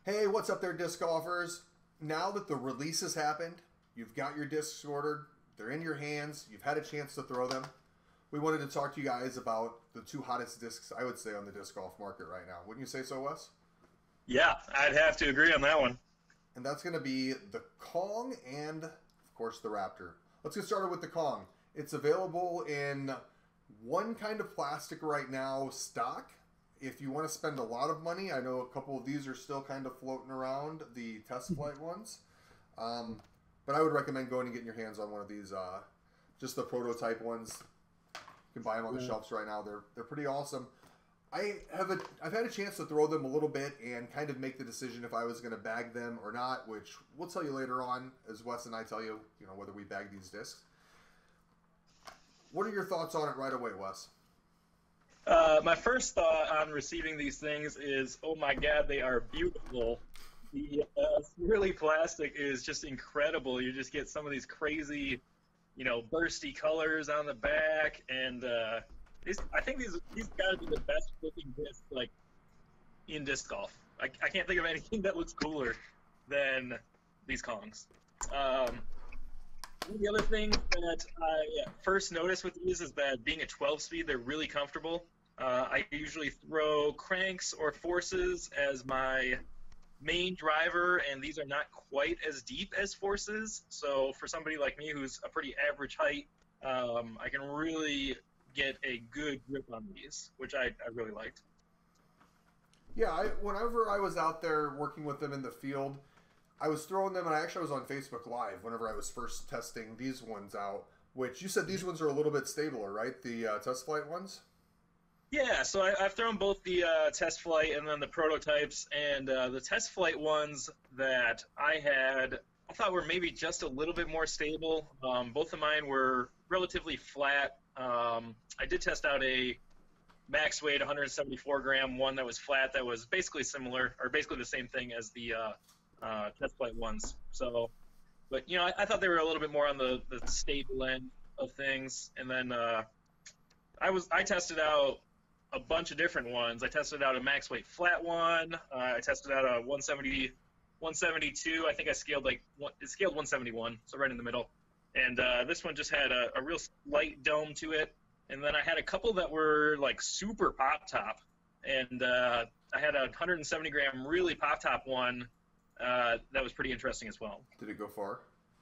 Hey, what's up there, disc golfers? Now that the release has happened, you've got your discs ordered, they're in your hands, you've had a chance to throw them. We wanted to talk to you guys about the two hottest discs, I would say, on the disc golf market right now. Wouldn't you say so, Wes? Yeah, I'd have to agree on that one. And that's going to be the Kong and, of course, the Raptor. Let's get started with the Kong. It's available in one kind of plastic right now, stock. If you want to spend a lot of money, I know a couple of these are still kind of floating around, the test flight ones. But I would recommend going and getting your hands on one of these, just the prototype ones. You can buy them on the shelves right now. They're pretty awesome. I've had a chance to throw them a little bit and kind of make the decision if I was going to bag them or not, which we'll tell you later on as Wes and I tell you, whether we bag these discs. What are your thoughts on it right away, Wes? My first thought on receiving these things is, oh my God, they are beautiful. The swirly plastic is just incredible. You just get some of these crazy, bursty colors on the back, and I think these got to be the best looking discs in disc golf. I can't think of anything that looks cooler than these Kongs. One of the other things that I first noticed with these is that being a 12-speed, they're really comfortable. I usually throw cranks or forces as my main driver, and these are not quite as deep as forces. So for somebody like me who's a pretty average height, I can really get a good grip on these, which I really liked. Yeah, whenever I was out there working with them in the field, I was throwing them, and I actually was on Facebook Live whenever I was first testing these ones out, which you said these ones are a little bit stabler, right? The test flight ones? Yeah, so I've thrown both the test flight and then the prototypes, and the test flight ones that I had, I thought were maybe just a little bit more stable. Both of mine were relatively flat. I did test out a max weight 174 gram one that was flat that was basically similar, or basically the same thing as the test flight ones. So, but I thought they were a little bit more on the stable end of things. And then I tested out a bunch of different ones. I tested out a max weight flat one. I tested out a 172. I think it scaled 171, so right in the middle. And this one just had a real light dome to it. And then I had a couple that were super pop top. And I had a 170 gram really pop top one that was pretty interesting as well. Did it go far?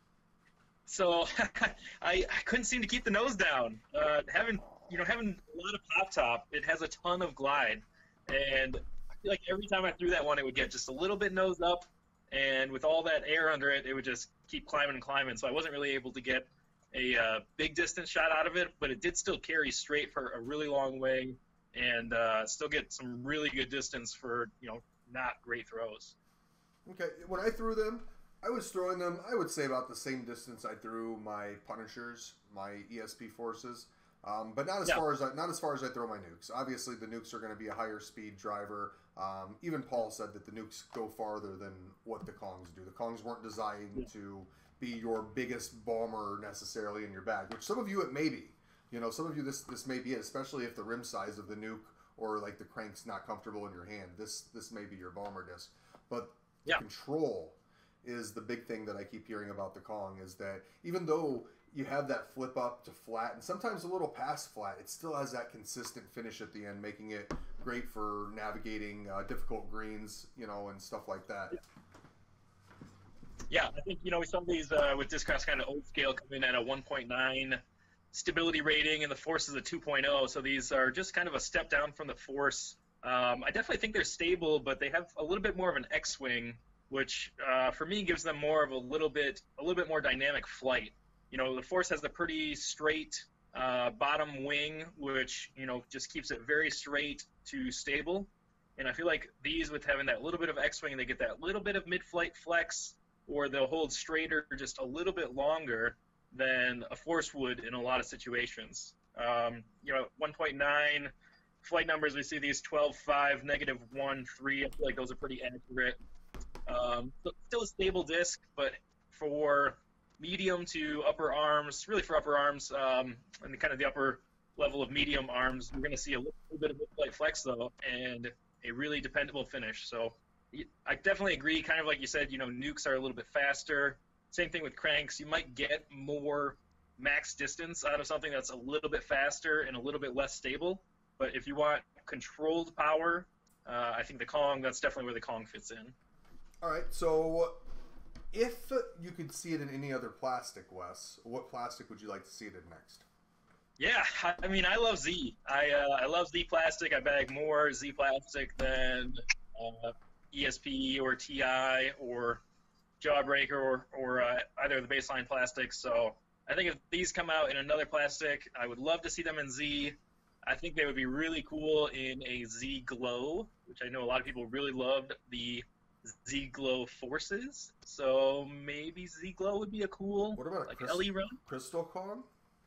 So I couldn't seem to keep the nose down. Having a lot of pop top, it has a ton of glide, and I feel like every time I threw that one, it would get just a little bit nose up, and with all that air under it, it would just keep climbing and climbing. So I wasn't really able to get a big distance shot out of it, but it did still carry straight for a really long way, and still get some really good distance for not great throws. Okay, when I threw them, I was throwing them, I would say, about the same distance I threw my Punishers, my ESP Forces, but not as far as I throw my nukes. Obviously, the nukes are going to be a higher speed driver. Even Paul said that the nukes go farther than what the Kongs do. The Kongs weren't designed to be your biggest bomber necessarily in your bag, which some of you it may be. Some of you this may be it, especially if the rim size of the nuke or the crank's not comfortable in your hand. This may be your bomber disc, but the control is the big thing that I keep hearing about the Kong, is that even though you have that flip up to flat and sometimes a little past flat, it still has that consistent finish at the end, making it great for navigating difficult greens, and stuff like that. Yeah, I think, we saw these with Discraft's kind of old scale come in at a 1.9 stability rating, and the Force is a 2.0, so these are just kind of a step down from the Force. I definitely think they're stable, but they have a little bit more of an X-wing, which for me gives them more of a little bit more dynamic flight. The Force has the pretty straight bottom wing, which just keeps it very straight to stable. And I feel like these, with having that little bit of X-wing, they get that little bit of mid-flight flex, or they'll hold straighter just a little bit longer than a Force would in a lot of situations. 1.9 flight numbers, we see these 12.5, -1.3. I feel like those are pretty accurate. Still a stable disc, but for medium to upper arms, really for upper arms, and kind of the upper level of medium arms, we're going to see a little bit of mid-flight flex, though, and a really dependable finish. So I definitely agree. Kind of like you said, nukes are a little bit faster. Same thing with cranks. You might get more max distance out of something that's a little bit faster and a little bit less stable. But if you want controlled power, I think the Kong, that's definitely where the Kong fits in. All right, so if you could see it in any other plastic, Wes, what plastic would you like to see it in next? Yeah, I mean, I love Z. I love Z plastic. I bag more Z plastic than ESP or TI or Jawbreaker or either of the baseline plastics. So I think if these come out in another plastic, I would love to see them in Z. I think they would be really cool in a Z Glow, which I know a lot of people really loved the Z Glow Forces. So maybe Z Glow would be a cool, What about like LE run. Crystal Kong?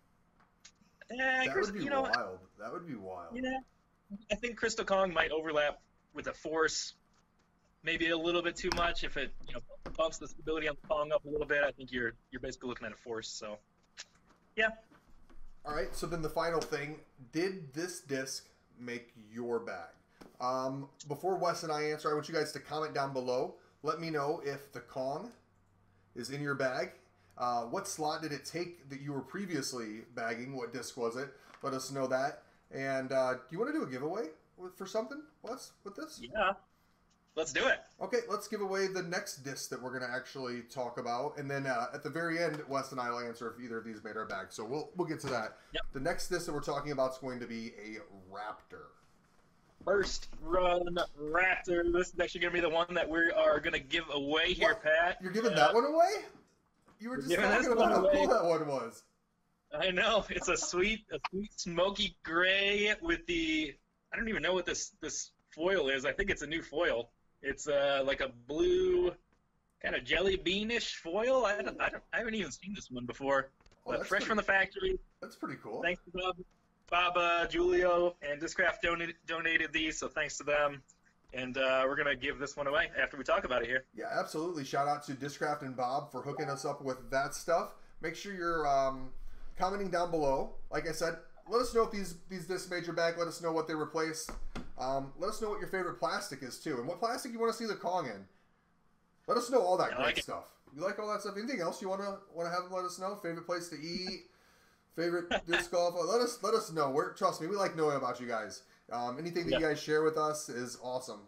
That would be wild. That would be wild. Yeah, I think Crystal Kong might overlap with a Force maybe a little bit too much. If it bumps the stability on the Kong up a little bit, I think you're basically looking at a Force. So yeah. All right, so then the final thing, did this disc make your bag? Before Wes and I answer, I want you guys to comment down below. Let me know if the Kong is in your bag. What slot did it take that you were previously bagging? What disc was it? Let us know that. And do you want to do a giveaway for something, Wes, with this? Yeah. Let's do it. Okay, let's give away the next disc that we're going to actually talk about. And then at the very end, Wes and I will answer if either of these made our bag. So we'll get to that. Yep. The next disc that we're talking about is going to be a Raptor. First run Raptor. This is actually going to be the one that we are going to give away here, Pat. You're giving that one away? You were just talking about how cool that one was. I know. It's a sweet smoky gray with the... I don't even know what this foil is. I think it's a new foil. It's like a blue, kind of jelly beanish foil. I haven't even seen this one before. But fresh from the factory. That's pretty cool. Thanks to Bob, Julio, and Discraft donated these, so thanks to them. And we're going to give this one away after we talk about it here. Yeah, absolutely. Shout out to Discraft and Bob for hooking us up with that stuff. Make sure you're commenting down below. Like I said, let us know if these discs made your bag. Let us know what they replaced. Let us know what your favorite plastic is, too. And what plastic you want to see the Kong in. Let us know all that great stuff. You like all that stuff? Anything else you want to have them let us know? Favorite place to eat? Favorite disc golf? Let us know. Trust me, we like knowing about you guys. Anything that you guys share with us is awesome.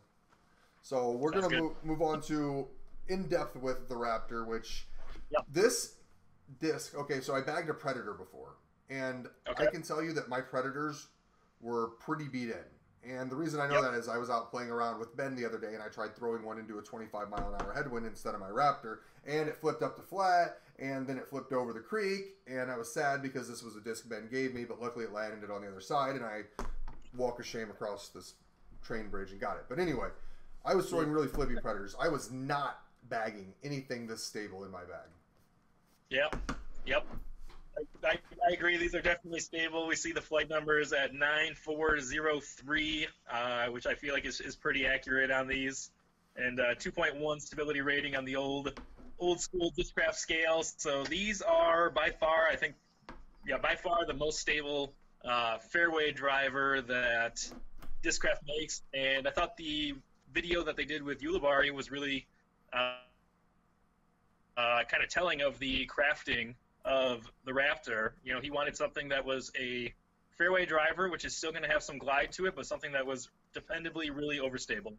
So we're going to move on to in-depth with the Raptor, which this disc, okay, so I bagged a Predator before. And I can tell you that my Predators were pretty beat in. And the reason I know that is I was out playing around with Ben the other day, and I tried throwing one into a 25-mile-an-hour headwind instead of my Raptor, and it flipped up to flat, and then it flipped over the creek, and I was sad because this was a disc Ben gave me, but luckily it landed on the other side, and I walk of shame across this train bridge and got it. But anyway, I was throwing really flippy Predators. I was not bagging anything this stable in my bag. Yep. I agree. These are definitely stable. We see the flight numbers at 9403, which I feel like is pretty accurate on these, and 2.1 stability rating on the old school Discraft scales. So these are by far, I think, by far the most stable fairway driver that Discraft makes. And I thought the video that they did with Ulibarri was really kind of telling of the crafting of the Raptor. He wanted something that was a fairway driver, which is still going to have some glide to it, but something that was dependably really overstable.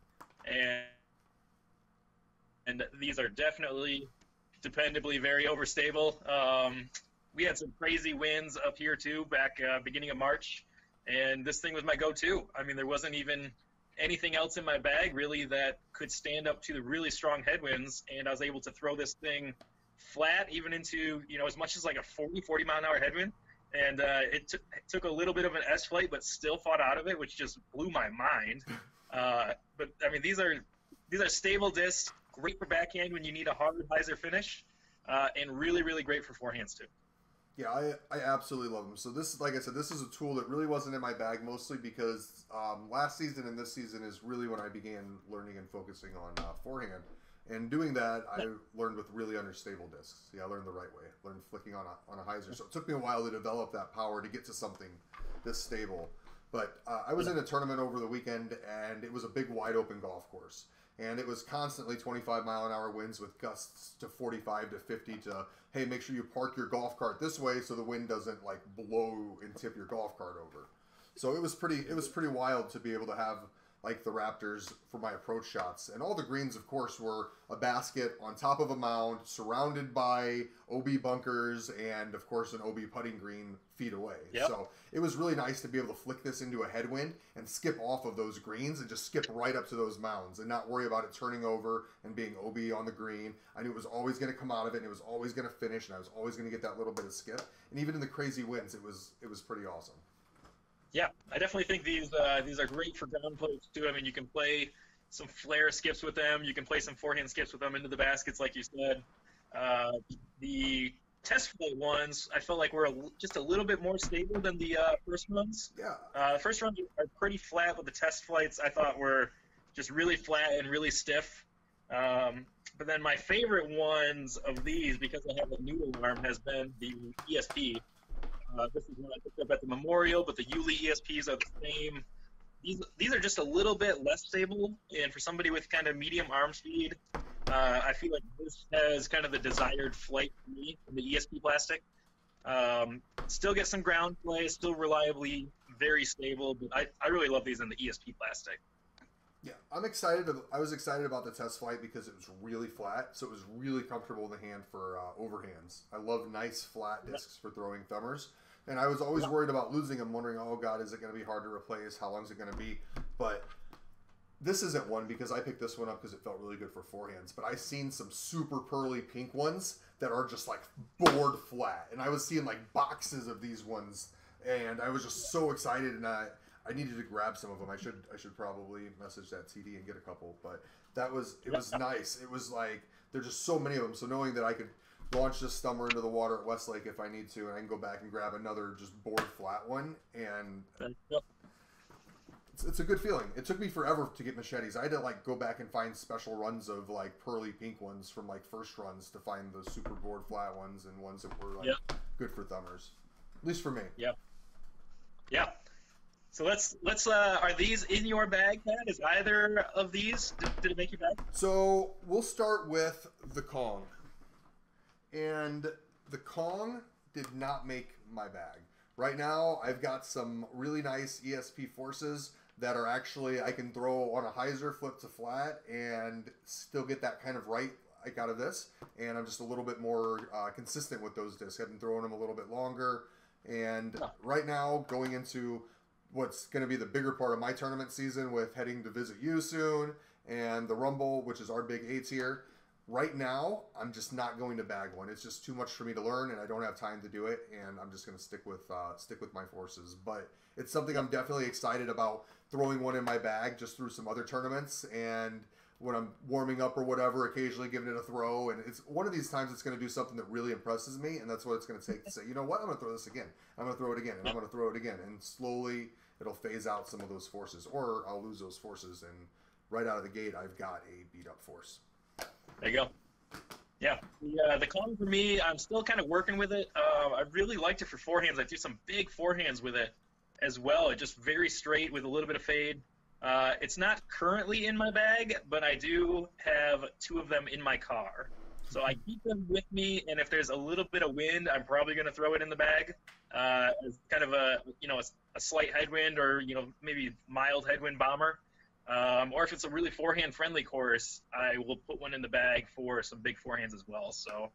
And these are definitely dependably very overstable. We had some crazy winds up here too back beginning of March, and this thing was my go-to. I mean, there wasn't even anything else in my bag really that could stand up to the really strong headwinds, and I was able to throw this thing flat even into as much as like a 40 mile an hour headwind, and it took a little bit of an S flight, but still fought out of it, which just blew my mind. But I mean, these are stable discs, great for backhand when you need a hard hyzer finish, and really great for forehands too. Yeah, I absolutely love them. So this, like I said, this is a tool that really wasn't in my bag, mostly because last season and this season is really when I began learning and focusing on forehand. And doing that, I learned with really unstable discs. Yeah, I learned the right way. Learned flicking on a hyzer. So it took me a while to develop that power to get to something this stable. But I was in a tournament over the weekend, and it was a big, wide open golf course. and it was constantly 25-mile-an-hour winds with gusts to 45 to 50 to, hey, make sure you park your golf cart this way so the wind doesn't like blow and tip your golf cart over. So it was pretty wild to be able to have like the Raptors for my approach shots. And all the greens, of course, were a basket on top of a mound, surrounded by OB bunkers, and, of course, an OB putting green feet away. Yep. So it was really nice to be able to flick this into a headwind and skip off of those greens and just skip right up to those mounds and not worry about it turning over and being OB on the green. I knew it was always going to come out of it, and it was always going to finish, and I was always going to get that little bit of skip. And even in the crazy winds, it was pretty awesome. Yeah, I definitely think these are great for ground plays too. I mean, you can play some flare skips with them. You can play some forehand skips with them into the baskets, like you said. The test flight ones, I felt like were just a little bit more stable than the first ones. Yeah. The first ones are pretty flat, but the test flights I thought were just really flat and really stiff. But then my favorite ones of these, because I have a new alarm, has been the ESP. This is one I picked up at the Memorial, but the Yuli ESPs are the same. These are just a little bit less stable, and for somebody with kind of medium arm speed, I feel like this has kind of the desired flight for me in the ESP plastic. Still get some ground play, still reliably very stable, but I really love these in the ESP plastic. Yeah, I'm excited. I was excited about the test flight because it was really flat, so it was really comfortable in the hand for overhands. I love nice flat discs for throwing thumbers, and I was always worried about losing them, wondering, oh God, is it going to be hard to replace? How long is it going to be? But this isn't one because I picked this one up because it felt really good for forehands, but I've seen some super pearly pink ones that are just like board flat, and I was seeing like boxes of these ones, and I was just so excited, and I needed to grab some of them. I should probably message that TD and get a couple, but it was nice. It was like there's just so many of them. So knowing that I could launch this stummer into the water at Westlake if I need to, and I can go back and grab another just board flat one, and it's a good feeling. It took me forever to get machetes. I had to like go back and find special runs of like pearly pink ones from like first runs to find the super board flat ones and ones that were like good for thumbers, at least for me. Yeah. Yeah. So let's are these in your bag, Pat? Is either of these, did it make your bag? So we'll start with the Kong. And the Kong did not make my bag. Right now, I've got some really nice ESP forces that are actually, I can throw on a hyzer, flip to flat, and still get that kind of right like out of this. And I'm just a little bit more consistent with those discs. I've been throwing them a little bit longer. And right now, going into what's going to be the bigger part of my tournament season with heading to visit you soon and the Rumble, which is our big A tier. Right now, I'm just not going to bag one. It's just too much for me to learn, and I don't have time to do it. And I'm just going to stick with my forces. But it's something I'm definitely excited about throwing one in my bag just through some other tournaments, and when I'm warming up or whatever, occasionally giving it a throw. And it's one of these times it's going to do something that really impresses me, and that's what it's going to take to say, you know what, I'm going to throw this again. I'm going to throw it again, and I'm going to throw it again. And slowly it'll phase out some of those forces, or I'll lose those forces, and right out of the gate, I've got a beat-up force. There you go. Yeah. The Kong for me, I'm still kind of working with it. I really liked it for forehands. I threw some big forehands with it as well. It just very straight with a little bit of fade. It's not currently in my bag, but I do have 2 of them in my car. So I keep them with me, and if there's a little bit of wind, I'm probably going to throw it in the bag as kind of a slight headwind, or maybe mild headwind bomber. Or if it's a really forehand-friendly course, I will put one in the bag for some big forehands as well. So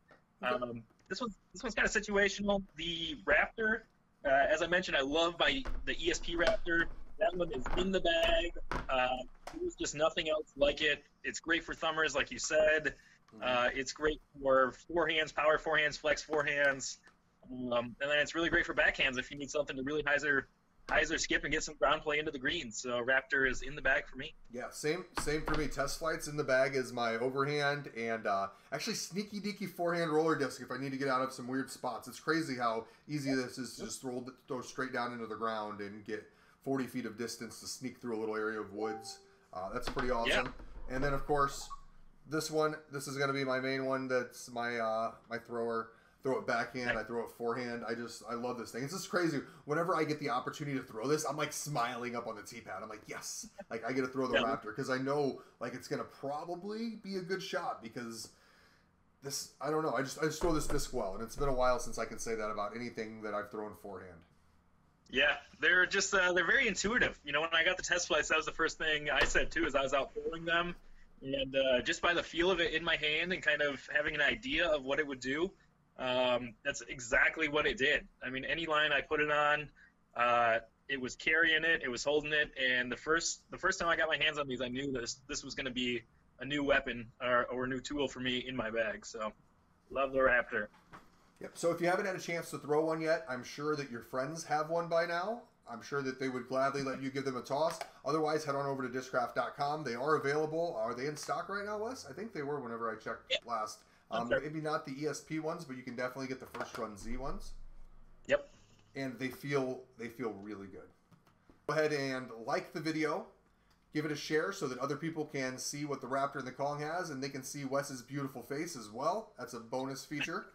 this one's kind of situational. The Raptor, as I mentioned, I love the ESP Raptor. That one is in the bag. There's just nothing else like it. It's great for thumbers, like you said. It's great for forehands, power forehands, flex forehands. And then it's really great for backhands if you need something to really hyzer skip and get some ground play into the greens. So Raptor is in the bag for me. Yeah, same for me. Test flights in the bag is my overhand, and actually sneaky deaky forehand roller disc if I need to get out of some weird spots. It's crazy how easy this is to just throw straight down into the ground and get 40 feet of distance to sneak through a little area of woods. That's pretty awesome. Yeah. And then of course this is going to be my main one. That's my my thrower throw it backhand, I throw it forehand. I love this thing. It's just crazy. Whenever I get the opportunity to throw this, I'm like smiling up on the tee pad. I'm like, yes, like I get to throw the Raptor because I know like it's gonna probably be a good shot because this, I don't know, I just throw this disc well, and it's been a while since I can say that about anything that I've thrown forehand. Yeah, they're just they're very intuitive. You know, when I got the test flights, that was the first thing I said too, is I was out throwing them, and just by the feel of it in my hand and kind of having an idea of what it would do, that's exactly what it did. I mean, any line I put it on, it was carrying it, it was holding it, and the first time I got my hands on these, I knew this was going to be a new weapon or a new tool for me in my bag. So, love the Raptor. Yep. So if you haven't had a chance to throw one yet, I'm sure that your friends have one by now. I'm sure that they would gladly let you give them a toss. Otherwise, head on over to discraft.com. They are available. Are they in stock right now, Wes? I think they were whenever I checked last. Maybe not the ESP ones, but you can definitely get the first run Z ones. Yep. And they feel really good. Go ahead and like the video. Give it a share so that other people can see what the Raptor and the Kong has, and they can see Wes's beautiful face as well. That's a bonus feature.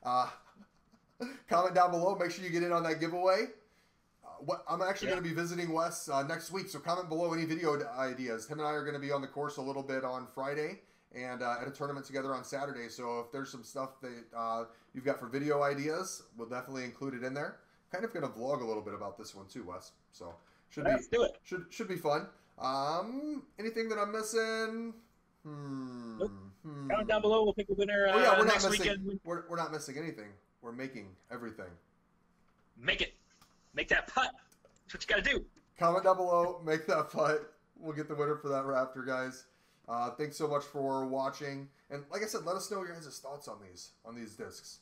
Comment down below. Make sure you get in on that giveaway. I'm actually going to be visiting Wes next week, so comment below any video ideas. Him and I are going to be on the course a little bit on Friday and at a tournament together on Saturday. So if there's some stuff that you've got for video ideas, we'll definitely include it in there. Kind of going to vlog a little bit about this one too, Wes. So Let's do it. Should be fun. Anything that I'm missing? Nope. Comment down below. We'll pick a winner next weekend. We're not missing anything. We're making everything. Make it. Make that putt. That's what you got to do. Comment down below. Make that putt. We'll get the winner for that Raptor, guys. Thanks so much for watching. And like I said, let us know your guys' thoughts on these discs.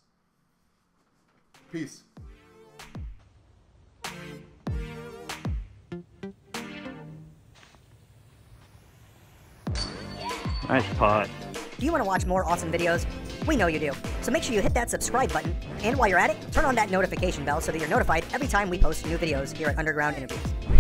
Peace. Nice putt. Do you want to watch more awesome videos? We know you do. So make sure you hit that subscribe button, and while you're at it, turn on that notification bell so that you're notified every time we post new videos here at Underground Interviews.